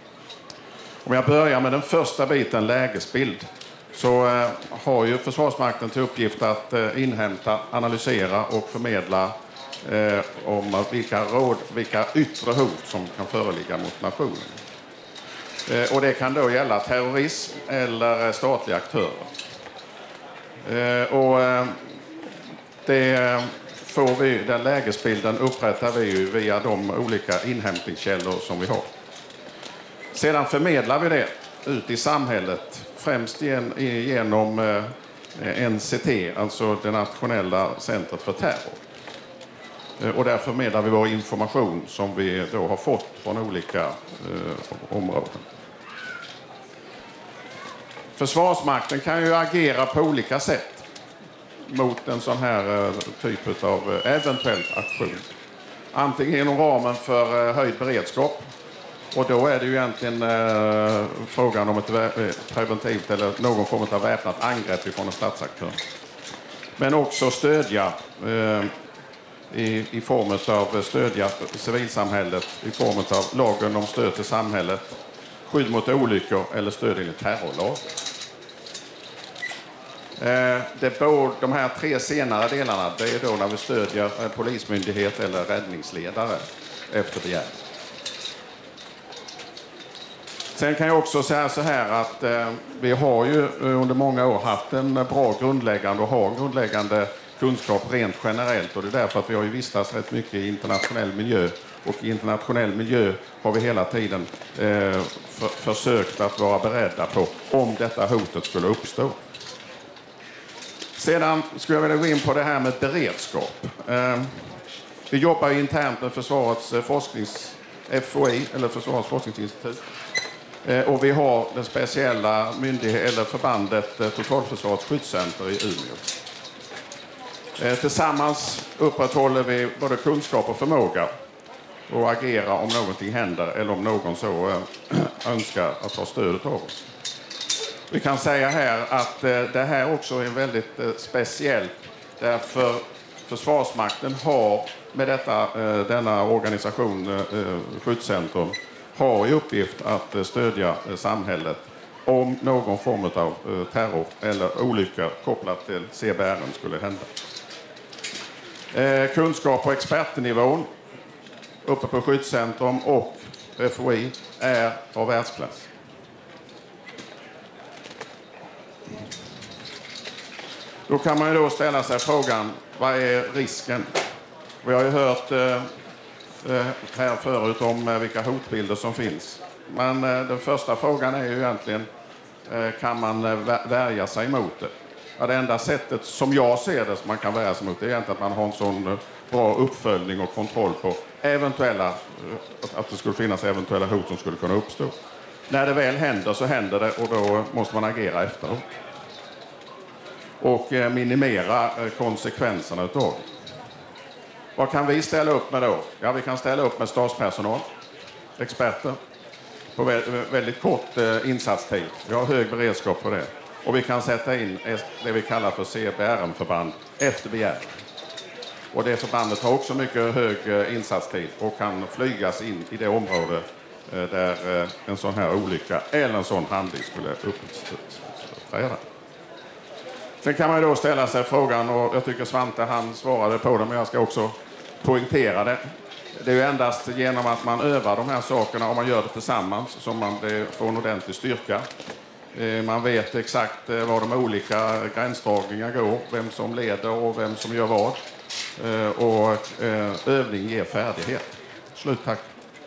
Om jag börjar med den första biten, lägesbild, så eh, har ju Försvarsmakten till uppgift att eh, inhämta, analysera och förmedla eh, om vilka, råd, vilka yttre hot som kan föreligga mot nationen. Eh, och det kan då gälla terrorism eller statliga aktörer. Eh, och eh, det får vi, den lägesbilden upprättar vi ju via de olika inhämtningskällor som vi har. Sedan förmedlar vi det ut i samhället, främst genom N C T, alltså det nationella centret för terror. Och där förmedlar vi vår information som vi då har fått från olika eh, områden. Försvarsmakten kan ju agera på olika sätt mot en sån här eh, typ av eh, eventuell aktion. Antingen inom ramen för eh, höjd beredskap. Och då är det ju egentligen eh, frågan om ett preventivt eller någon form av väpnat angrepp ifrån en statsaktör. Men också stödja eh, i, i form av stödja civilsamhället, i form av lagen om stöd till samhället, skydd mot olyckor eller stöd enligt terrorlag. Eh, det är de här tre senare delarna, det är då när vi stödjer eh, polismyndighet eller räddningsledare efter begäran. Sen kan jag också säga så här att eh, vi har ju under många år haft en bra grundläggande och har grundläggande kunskap rent generellt, och det är därför att vi har ju vistats rätt mycket i internationell miljö, och i internationell miljö har vi hela tiden eh, för, försökt att vara beredda på om detta hotet skulle uppstå. Sedan skulle jag vilja gå in på det här med beredskap. Eh, vi jobbar ju internt med Försvarets forsknings F O I, eller Försvarets forskningsinstitut. Och vi har det speciella myndighet, eller förbandet Totalförsvarets skyddscenter i Umeå. Tillsammans upprätthåller vi både kunskap och förmåga och agera om någonting händer eller om någon så önskar att ta stöd av oss. Vi kan säga här att det här också är väldigt speciellt, därför Försvarsmakten har med detta, denna organisation, skyddscentrum, har i uppgift att stödja samhället om någon form av terror eller olycka kopplat till C B R skulle hända. Kunskap på expertnivån uppe på skyddscentrum och F O I är av världsklass. Då kan man ju då ställa sig frågan, vad är risken? Vi har ju hört eh, här förut om vilka hotbilder som finns. Men eh, den första frågan är ju egentligen, eh, kan man eh, värja sig mot det? Ja, det enda sättet som jag ser det som man kan värja sig mot det är egentligen att man har en sån eh, bra uppföljning och kontroll på eventuella, eh, att det skulle finnas eventuella hot som skulle kunna uppstå. När det väl händer så händer det, och då måste man agera efteråt. Och eh, minimera eh, konsekvenserna utav det. Vad kan vi ställa upp med då? Ja, vi kan ställa upp med stabspersonal, experter, på väldigt kort eh, insatstid. Vi har hög beredskap på det. Och vi kan sätta in det vi kallar för C B R M-förband efter begäran. Och det förbandet har också mycket hög eh, insatstid och kan flygas in i det område eh, där eh, en sån här olycka eller en sån handling skulle uppträda. Sen kan man ju då ställa sig frågan, och jag tycker Svante han svarade på det, men jag ska också poängtera det. Det är ju endast genom att man övar de här sakerna och man gör det tillsammans som man får en ordentlig styrka. Man vet exakt var de olika gränsdragningar går, vem som leder och vem som gör vad. Och övning ger färdighet. Slut, tack.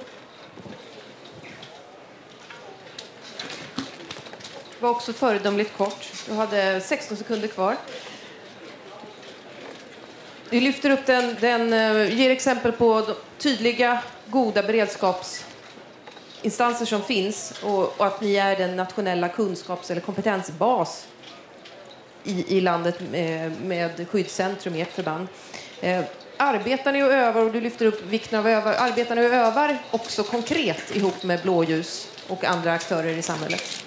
Det var också föredömligt kort. Du hade sexton sekunder kvar. Du lyfter upp den, den ger exempel på de tydliga, goda beredskapsinstanser som finns, och, och att ni är den nationella kunskaps- eller kompetensbas i, i landet med, med skyddscentrum i ett förband. Eh, arbetar ni och övar, och du lyfter upp vikten av övar, arbetar ni och övar också konkret ihop med blåljus och andra aktörer i samhället?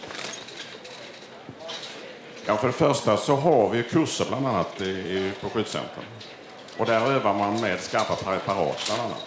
Ja, för det första så har vi kurser bland annat i, på skyddscentrum. Och där övar man med skarpa preparat bland annat.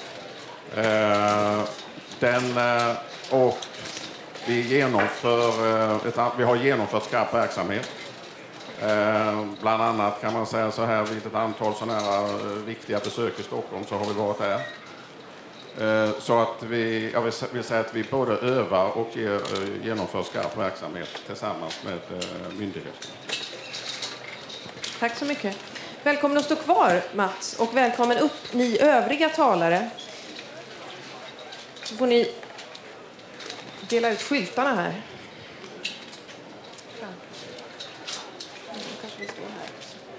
Eh, den, eh, och vi, genomför, eh, ett, vi har genomfört skarp verksamhet. Eh, bland annat kan man säga så här, vid ett antal sådana här eh, viktiga besök i Stockholm så har vi varit där. Eh, så att vi, jag vill, vill säga att vi både övar och ger, eh, genomför skarp verksamhet tillsammans med eh, myndigheterna. Tack så mycket. välkommen att stå kvar, Mats. Och välkommen upp, ni övriga talare. Så får ni dela ut skyltarna här. Kanske vi står här.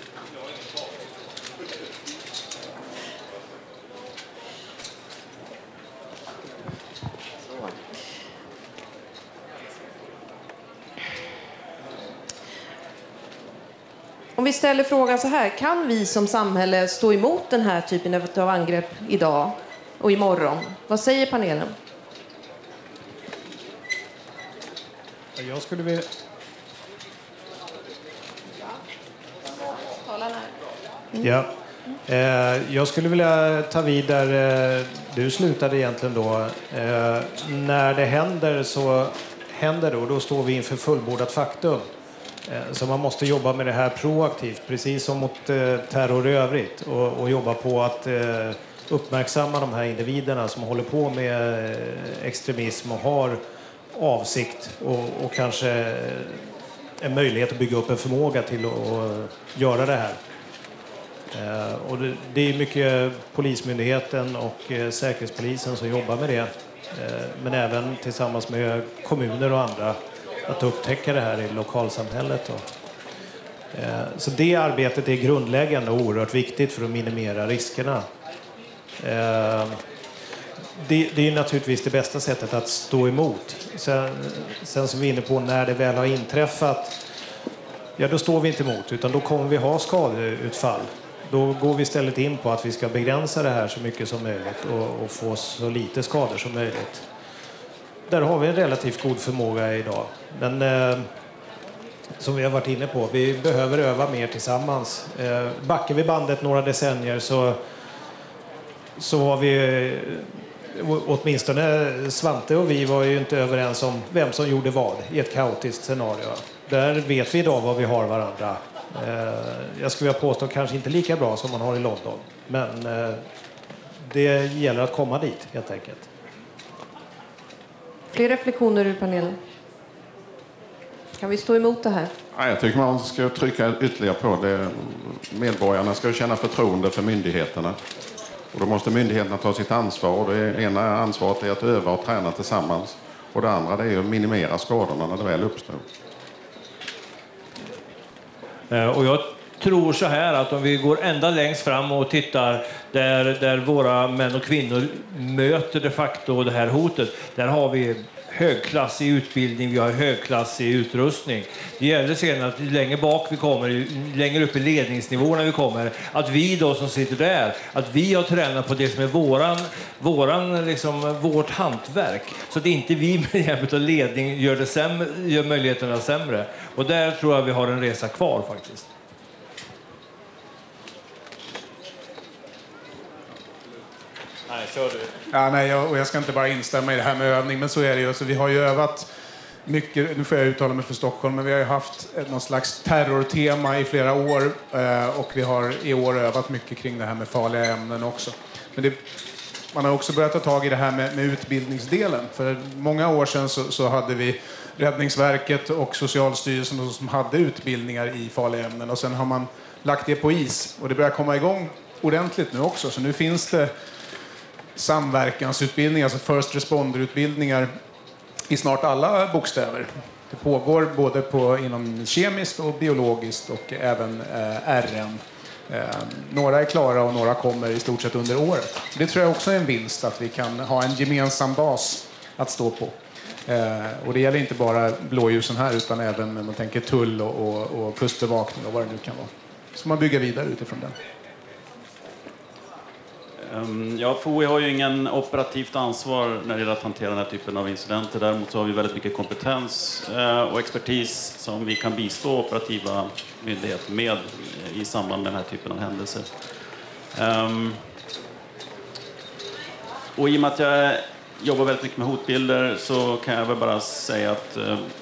Så. Om vi ställer frågan så här, kan vi som samhälle stå emot den här typen av angrepp idag och imorgon? Vad säger panelen? Jag skulle vilja... Ja. Eh, jag skulle vilja ta vid där eh, du slutade egentligen då. Eh, när det händer så händer det och då står vi inför fullbordat faktum. Eh, så man måste jobba med det här proaktivt, precis som mot eh, terror i övrigt. Och, och jobba på att eh, uppmärksamma de här individerna som håller på med eh, extremism och har avsikt och, och kanske en möjlighet att bygga upp en förmåga till att, att göra det här. Eh, och det, det är mycket Polismyndigheten och eh, Säkerhetspolisen som jobbar med det. Eh, men även tillsammans med kommuner och andra att upptäcka det här i lokalsamhället. Då. Eh, så det arbetet är grundläggande och oerhört viktigt för att minimera riskerna. Eh, Det, det är naturligtvis det bästa sättet att stå emot. Sen, sen som vi är inne på, när det väl har inträffat, ja då står vi inte emot, utan då kommer vi ha skadeutfall. Då går vi istället in på att vi ska begränsa det här så mycket som möjligt och, och få så lite skador som möjligt. Där har vi en relativt god förmåga idag. Men eh, som vi har varit inne på, vi behöver öva mer tillsammans. Eh, backar vi bandet några decennier så, så har vi... Åtminstone Svante och vi var ju inte överens om vem som gjorde vad i ett kaotiskt scenario. Där vet vi idag vad vi har varandra. Jag skulle vilja påstå kanske inte lika bra som man har i London. Men det gäller att komma dit helt enkelt. Fler reflektioner ur panelen? Kan vi stå emot det här? Ja, jag tycker man ska trycka ytterligare på det. Medborgarna ska känna förtroende för myndigheterna. Och då måste myndigheterna ta sitt ansvar. Och det ena ansvaret är att öva och träna tillsammans. Och det andra det är att minimera skadorna när det väl uppstår. Och jag tror så här att om vi går ända längst fram och tittar där, där våra män och kvinnor möter de facto det här hotet. Där har vi högklassig utbildning, vi har högklassig utrustning. Det gäller sedan att ju längre bak vi kommer, ju längre upp i ledningsnivåerna vi kommer, att vi då som sitter där, att vi har tränat på det som är våran, våran liksom, vårt hantverk. Så att inte vi med hjälp av ledning gör, det sämre, gör möjligheterna sämre. Och där tror jag vi har en resa kvar faktiskt. Nej, kör du. Ja, nej, jag, och jag ska inte bara instämma i det här med övning, men så är det ju. Så vi har ju övat mycket, nu får jag uttala mig för Stockholm, men vi har ju haft någon slags terrortema i flera år eh, och vi har i år övat mycket kring det här med farliga ämnen också. Men det, man har också börjat ta tag i det här med, med utbildningsdelen. För många år sedan så, så hade vi Räddningsverket och Socialstyrelsen som hade utbildningar i farliga ämnen och sen har man lagt det på is och det börjar komma igång ordentligt nu också. Så nu finns det samverkansutbildningar, alltså first responder-utbildningar i snart alla bokstäver. Det pågår både på, inom kemiskt och biologiskt och även eh, R N. Eh, några är klara och några kommer i stort sett under året. Det tror jag också är en vinst, att vi kan ha en gemensam bas att stå på. Eh, och det gäller inte bara blåljusen här utan även när man tänker tull och, och, och kustbevakning och vad det nu kan vara. Så man bygger vidare utifrån den. Ja, F O I har ju ingen operativt ansvar när det gäller att hantera den här typen av incidenter. Däremot så har vi väldigt mycket kompetens och expertis som vi kan bistå operativa myndigheter med i samband med den här typen av händelser. Och i och med att jag jobbar väldigt mycket med hotbilder så kan jag väl bara säga att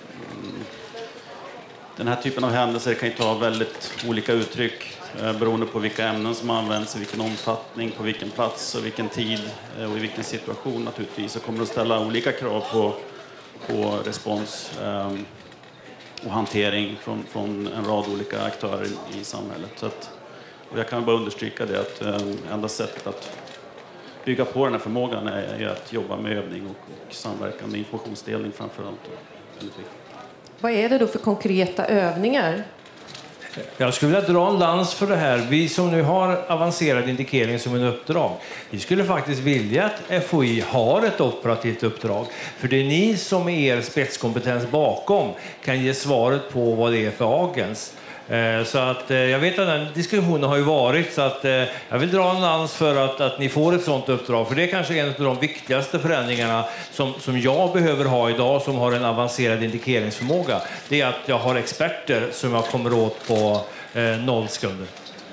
den här typen av händelser kan ju ta väldigt olika uttryck beroende på vilka ämnen som används, i vilken omfattning, på vilken plats och vilken tid och i vilken situation naturligtvis. Så kommer det att ställa olika krav på, på respons um, och hantering från, från en rad olika aktörer i samhället. Så att Och jag kan bara understryka det att eh, enda sättet att bygga på den här förmågan är, är att jobba med övning och, och samverkan med informationsdelning framför allt. Vad är det då för konkreta övningar? Jag skulle vilja dra en lans för det här. Vi som nu har avancerad indikering som en uppdrag, vi skulle faktiskt vilja att F O I har ett operativt uppdrag. För det är ni som med er spetskompetens bakom kan ge svaret på vad det är för agens. Så att jag vet att den diskussionen har ju varit, så att jag vill dra en lans för att, att ni får ett sådant uppdrag. För det är kanske en av de viktigaste förändringarna som, som jag behöver ha idag som har en avancerad indikeringsförmåga. Det är att jag har experter som jag kommer åt på eh, noll sekunder.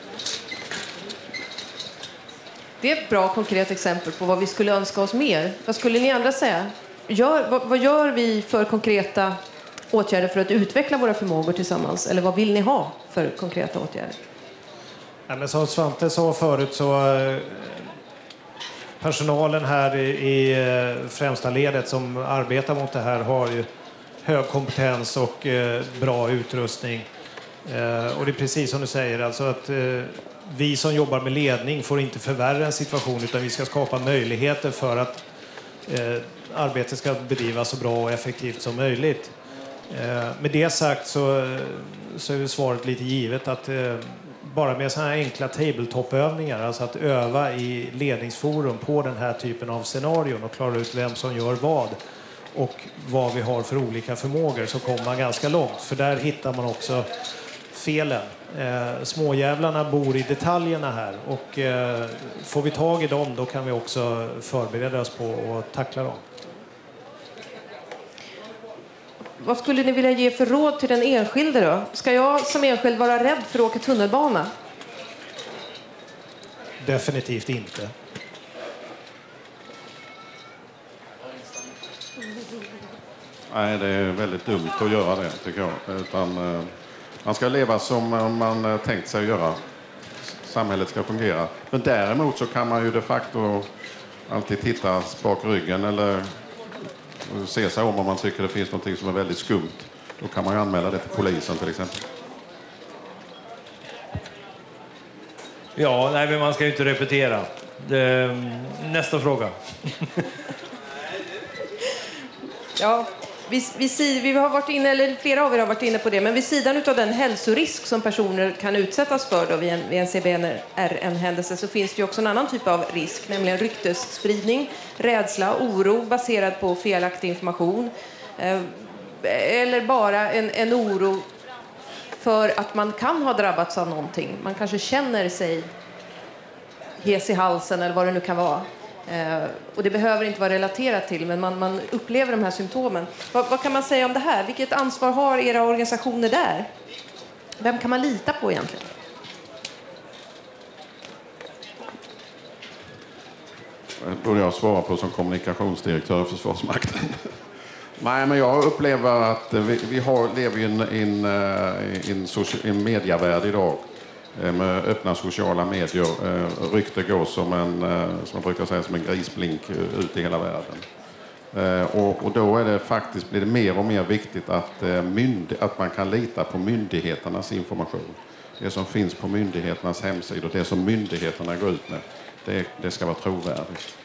Det är ett bra konkret exempel på vad vi skulle önska oss mer. Vad skulle ni andra säga? Gör, vad, vad gör vi för konkreta åtgärder för att utveckla våra förmågor tillsammans? Eller vad vill ni ha för konkreta åtgärder? Ja, men som Svante sa förut så eh, personalen här i, i eh, främsta ledet som arbetar mot det här har ju hög kompetens och eh, bra utrustning. Eh, och det är precis som du säger, alltså att eh, vi som jobbar med ledning får inte förvärra en situation, utan vi ska skapa möjligheter för att eh, arbetet ska bedrivas så bra och effektivt som möjligt. Eh, med det sagt så, så är svaret lite givet att eh, bara med sådana här enkla tabletop-övningar, alltså att öva i ledningsforum på den här typen av scenarion och klara ut vem som gör vad och vad vi har för olika förmågor, så kommer man ganska långt. För där hittar man också felen. Eh, småjävlarna bor i detaljerna här, och eh, får vi tag i dem, då kan vi också förbereda oss på att tackla dem. Vad skulle ni vilja ge för råd till den enskilde då? Ska jag som enskild vara rädd för att åka tunnelbana? Definitivt inte. Nej, det är väldigt dumt att göra det, tycker jag. Utan, eh, man ska leva som man eh, tänkt sig göra. Samhället ska fungera. Men däremot så kan man ju de facto alltid titta bak ryggen eller se sig om om man tycker det finns något som är väldigt skumt. Då kan man ju anmäla det till polisen till exempel. Ja, nej, men man ska ju inte repetera. Det, nästa fråga. Ja, vi, vi, vi har varit inne, eller flera av er har varit inne på det, men vid sidan av den hälsorisk som personer kan utsättas för då vid en, vid en C B R N-händelse, så finns det ju också en annan typ av risk, nämligen ryktesspridning, rädsla, oro baserad på felaktig information, eh, eller bara en, en oro för att man kan ha drabbats av någonting. Man kanske känner sig hes i halsen eller vad det nu kan vara. Eh, och det behöver inte vara relaterat till, men man, man upplever de här symptomen. Vad, vad kan man säga om det här? Vilket ansvar har era organisationer där? Vem kan man lita på egentligen? Det borde jag svara på som kommunikationsdirektör i Försvarsmakten. Nej, men jag upplever att vi, vi har, lever i en, en, en, en mediavärld idag med öppna sociala medier. Rykte går som en, som jag brukar säga, som en grisblink ut i hela världen. Och, och då är det faktiskt, blir det mer och mer viktigt att, mynd, att man kan lita på myndigheternas information. Det som finns på myndigheternas hemsidor, det som myndigheterna går ut med, det, det ska vara trovärdigt.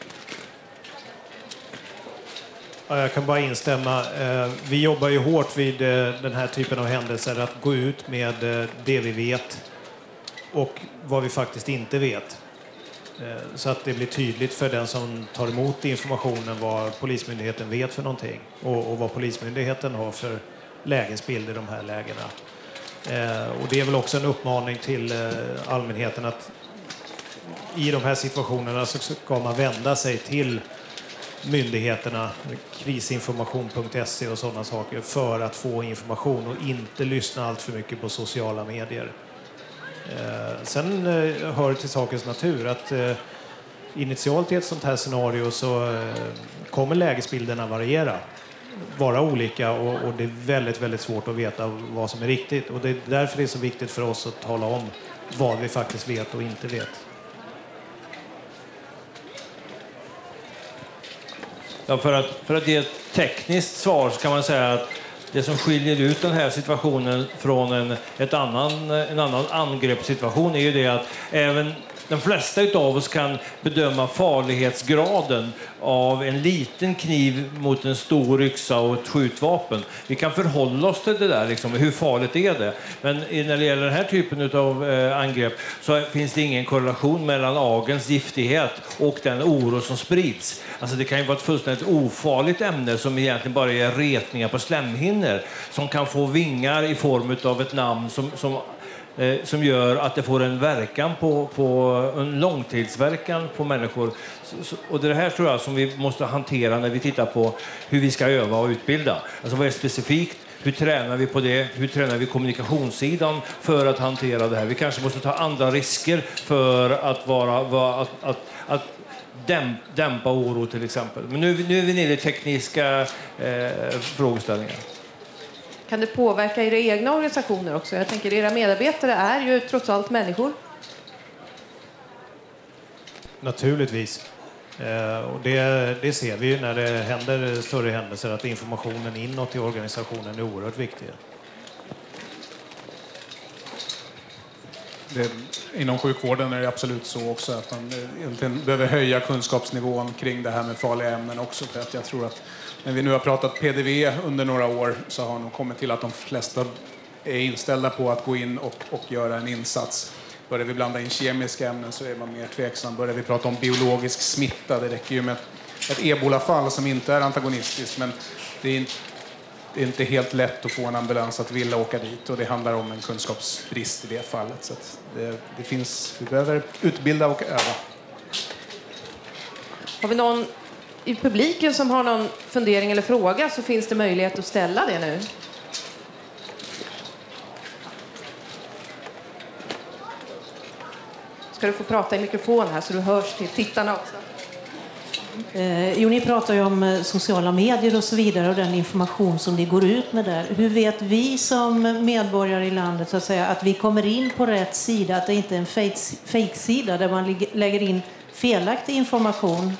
Ja, jag kan bara instämma. Vi jobbar ju hårt vid den här typen av händelser, att gå ut med det vi vet och vad vi faktiskt inte vet. Så att det blir tydligt för den som tar emot informationen vad Polismyndigheten vet för någonting och, och vad Polismyndigheten har för lägesbild i de här lägena. Och det är väl också en uppmaning till allmänheten att i de här situationerna så ska man vända sig till myndigheterna, krisinformation punkt se och sådana saker, för att få information och inte lyssna allt för mycket på sociala medier. Eh, sen eh, hör det till sakens natur att eh, initialt i ett sånt här scenario så eh, kommer lägesbilderna variera, vara olika, och, och det är väldigt, väldigt svårt att veta vad som är riktigt, och det är därför det är så viktigt för oss att tala om vad vi faktiskt vet och inte vet. Ja, för, att, för att ge ett tekniskt svar så kan man säga att det som skiljer ut den här situationen från en, ett annan, en annan angreppssituation är ju det att även de flesta av oss kan bedöma farlighetsgraden av en liten kniv mot en stor yxa och ett skjutvapen. Vi kan förhålla oss till det där, liksom, hur farligt är det? Men när det gäller den här typen av eh, angrepp så finns det ingen korrelation mellan agens giftighet och den oro som sprids. Alltså det kan ju vara ett fullständigt ofarligt ämne som egentligen bara är retningar på slemhinnor som kan få vingar i form av ett namn som, som som gör att det får en verkan på, på en långtidsverkan på människor. Så, och det här tror jag som vi måste hantera när vi tittar på hur vi ska öva och utbilda. Alltså vad är specifikt? Hur tränar vi på det? Hur tränar vi kommunikationssidan för att hantera det här? Vi kanske måste ta andra risker för att vara, vara att, att, att dämp, dämpa oro till exempel. Men nu, nu är vi nere i tekniska eh, frågeställningar. Kan det påverka era egna organisationer också? Jag tänker, era medarbetare är ju trots allt människor. Naturligtvis. Eh, och det, det ser vi ju när det händer större händelser, att informationen inåt i organisationen är oerhört viktig. Det, inom sjukvården är det absolut så också att man egentligen behöver höja kunskapsnivån kring det här med farliga ämnen också. För att jag tror att när vi nu har pratat P D V under några år så har nog kommit till att de flesta är inställda på att gå in och, och göra en insats. Börjar vi blanda in kemiska ämnen så är man mer tveksam. Börjar vi prata om biologisk smitta, det räcker ju med ett ebolafall som inte är antagonistiskt, men det är inte, det är inte helt lätt att få en ambulans att vilja åka dit, och det handlar om en kunskapsbrist i det fallet. Så att det, det finns, vi behöver utbilda och öva. Har vi någon i publiken som har någon fundering eller fråga, så finns det möjlighet att ställa det nu. Ska du få prata i mikrofon här så du hörs till tittarna också. Eh, jo, ni pratar ju om eh, sociala medier och så vidare och den information som ni går ut med där. Hur vet vi som medborgare i landet så att säga att vi kommer in på rätt sida, att det inte är en fake, fake-sida där man lig- lägger in felaktig information?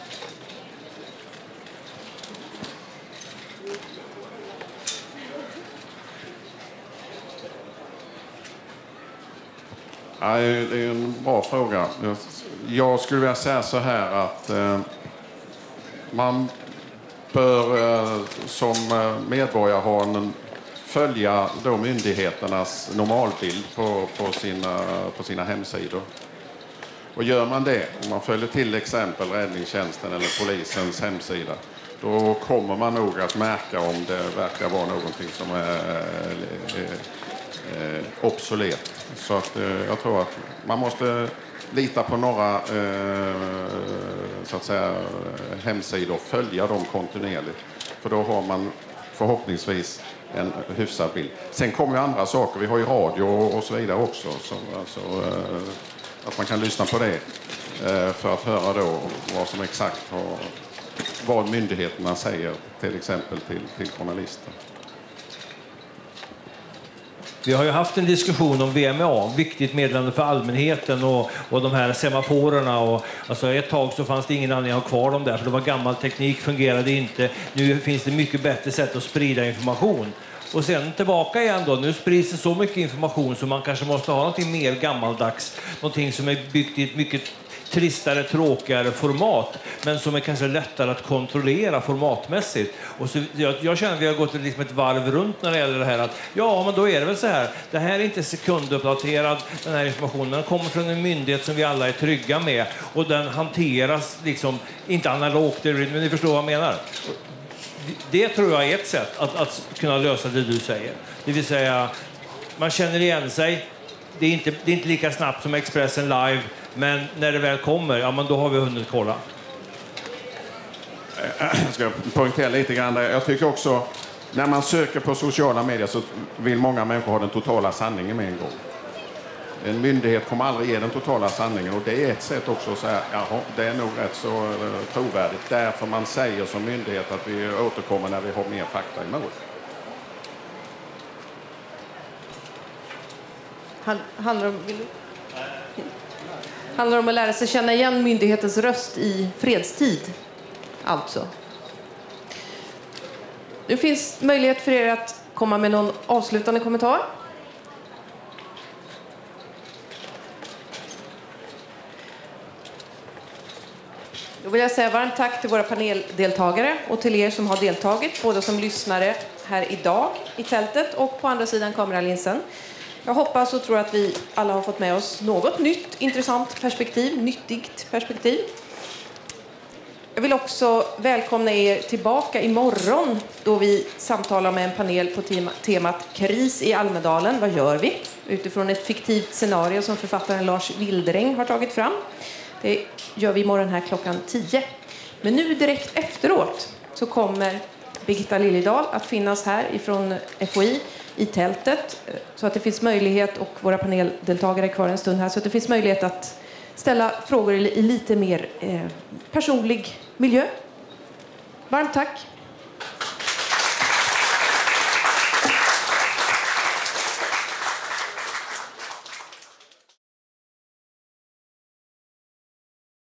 Ja, det är en bra fråga. Jag skulle vilja säga så här att eh, man bör eh, som medborgare ha en, följa då myndigheternas normalbild på, på, sina, på sina hemsidor. Och gör man det, om man följer till exempel räddningstjänsten eller polisens hemsida, då kommer man nog att märka om det verkar vara någonting som är eh, eh, obsolet. Så att, eh, jag tror att man måste lita på några eh, så att säga, hemsidor, följa dem kontinuerligt. För då har man förhoppningsvis en hyfsad bild. Sen kommer ju andra saker. Vi har ju radio och så vidare också. Så, alltså, eh, att man kan lyssna på det eh, för att höra då vad som exakt har, vad myndigheterna säger till exempel till, till journalister. Vi har ju haft en diskussion om V M A, viktigt meddelande för allmänheten, och, och de här semaforerna. Och, alltså ett tag så fanns det ingen anledning att ha kvar dem där, för det var gammal teknik, fungerade inte. Nu finns det mycket bättre sätt att sprida information. Och sen tillbaka igen då, nu sprids det så mycket information så man kanske måste ha någonting mer gammaldags. Någonting som är byggt i ett mycket tristare, tråkigare format, men som är kanske lättare att kontrollera formatmässigt. Och så, jag, jag känner att vi har gått liksom ett varv runt när det gäller det här, att ja, men då är det väl så här, det här är inte sekunduppdaterad, den här informationen, den kommer från en myndighet som vi alla är trygga med, och den hanteras liksom, inte analogt, men ni förstår vad jag menar. Det tror jag är ett sätt att, att kunna lösa det du säger. Det vill säga, man känner igen sig, det är inte, det är inte lika snabbt som Expressen Live, men när det väl kommer, ja, men då har vi hunnit kolla. Jag ska poängtera lite grann där. Jag tycker också, när man söker på sociala medier så vill många människor ha den totala sanningen med en gång. En myndighet kommer aldrig ge den totala sanningen, och det är ett sätt också att säga, jaha, det är nog rätt så trovärdigt. Därför man säger som myndighet att vi återkommer när vi har mer fakta i mål. Handlar om, vill du? Handlar om att lära sig känna igen myndighetens röst i fredstid, alltså. Det finns möjlighet för er att komma med någon avslutande kommentar. Då vill jag säga varmt tack till våra paneldeltagare och till er som har deltagit, både som lyssnare här idag i tältet och på andra sidan kameralinsen. Jag hoppas och tror att vi alla har fått med oss något nytt, intressant perspektiv, nyttigt perspektiv. Jag vill också välkomna er tillbaka imorgon då vi samtalar med en panel på tema, temat Kris i Almedalen. Vad gör vi? Utifrån ett fiktivt scenario som författaren Lars Wildräng har tagit fram. Det gör vi imorgon här klockan tio. Men nu direkt efteråt så kommer Birgitta Liljedahl att finnas här ifrån F O I i tältet. Så att det finns möjlighet, och våra paneldeltagare är kvar en stund här, så att det finns möjlighet att ställa frågor i lite mer eh, personlig miljö. Varmt tack!